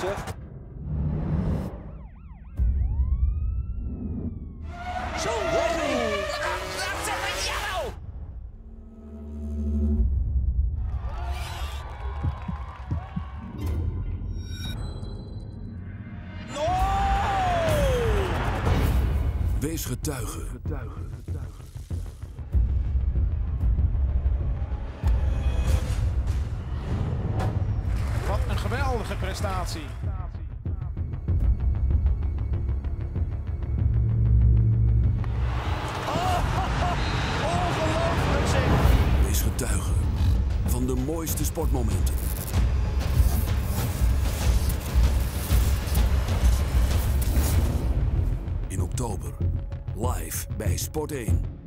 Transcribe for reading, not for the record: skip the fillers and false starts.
zeg. Zo, Rodney! That's a yellow! No! Wees getuige. Wat een geweldige prestatie. Ongelooflijk zeg! Wees getuige van de mooiste sportmomenten. In oktober, live bij Sport 1.